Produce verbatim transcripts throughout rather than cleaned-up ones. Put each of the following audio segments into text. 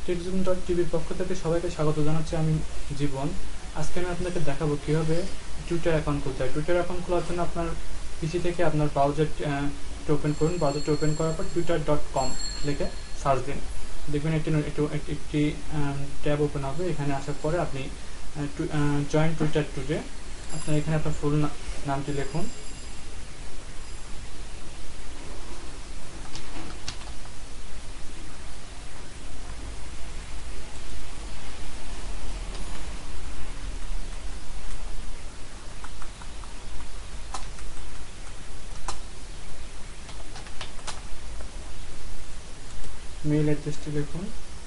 টেকজুম dot টিভির পক্ষ থেকে সবাইকে স্বাগত জানাচ্ছি। আমি জীবন। আজকে আমি আপনাকে দেখাবো কীভাবে টুইটার অ্যাকাউন্ট খুলতে হয়। টুইটার অ্যাকাউন্ট খোলার জন্য আপনার পিসি থেকে আপনার ব্রাউজারটি ওপেন করুন। ব্রাউজারটি ওপেন করার পর টুইটার ডট কম লিখে সার্চ দিন। দেখবেন একটি একটি ট্যাব ওপেন হবে। এখানে আসার পরে আপনি জয়েন টুইটার টুডে, আপনার এখানে আপনার ফুল নামটি লিখুন। মেইল অ্যাড্রেসটি লিখুন।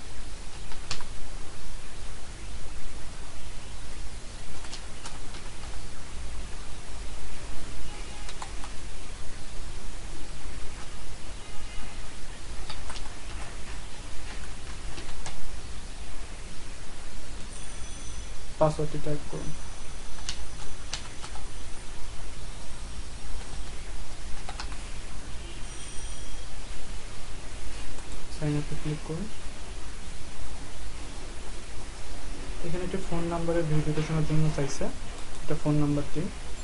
পাসওয়ার্ডটি টাইপ করুন। সাইন আপে ক্লিক করুন। এখানে একটি ফোন নাম্বারের ভেরিফিকেশনের জন্য চাইছে, এটা ফোন নাম্বারটি।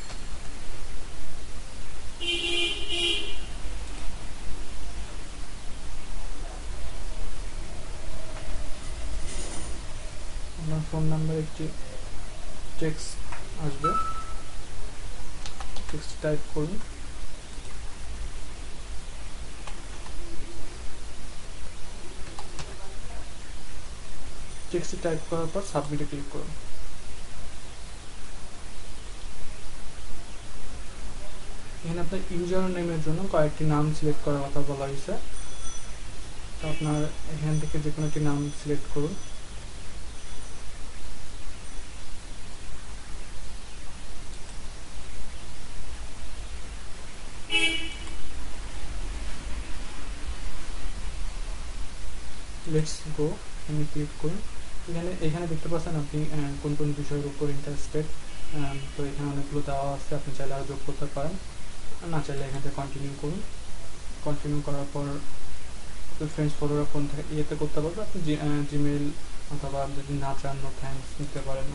আপনার ফোন নাম্বার একটি টেক্সট আসবে, টেক্সট টাইপ করুন। টেক্সট টাইপ করার পর সাবমিটে ক্লিক করুন। এখানে আপনার ইউজার নেমের জন্য কয়েকটি নাম সিলেক্ট করার কথা বলা হয়েছে, তো আপনার এখান থেকে যে কোনো একটি নাম সিলেক্ট করুন। লেটস গো এখানে ক্লিক করুন। এখানে এখানে দেখতে পাচ্ছেন আপনি কোন কোন বিষয়ের উপর ইন্টারেস্টেড, তো এখানে অনেকগুলো দেওয়া আছে, আপনি চাইলে আরও যোগ করতে পারেন, না চাইলে এখান থেকে কন্টিনিউ করুন। কন্টিনিউ করার পর ফ্রেন্ডস ফলোরা কোন থেকে ইয়েতে করতে পারবে, আপনি জিমেল অথবা যদি না চান নো থ্যাঙ্কস নিতে পারেন।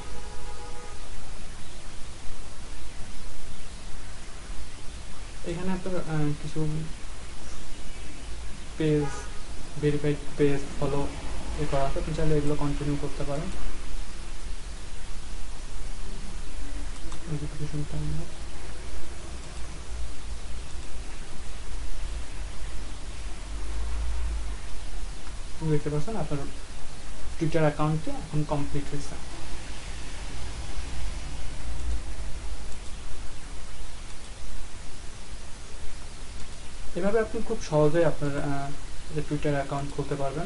এখানে আপনার কিছু পেজ ভেরিফাইড পেজ ফলো এ করা আছে, আপনি চাইলে এগুলো কন্টিনিউ করতে পারেন। নোটিফিকেশন টাইম দেখতে পাচ্ছেন আপনার টুইটার অ্যাকাউন্টটি এখন কমপ্লিট হয়েছে। এভাবে আপনি খুব সহজেই আপনার টুইটার অ্যাকাউন্ট খুলতে পারবেন।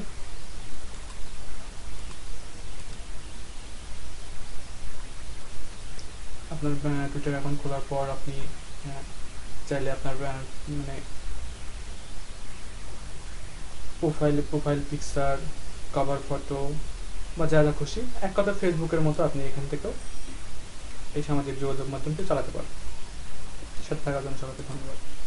আপনার টুইটার অ্যাকাউন্ট খোলার পর আপনি চাইলে আপনার মানে profile profile picture, cover photo বা যা যা খুশি, এক কথা ফেসবুকের মতো আপনি এখান থেকেও এই সামাজিক যোগাযোগ মাধ্যমটি চালাতে পারেন। সাথে থাকার জন্য সবাইকে ধন্যবাদ।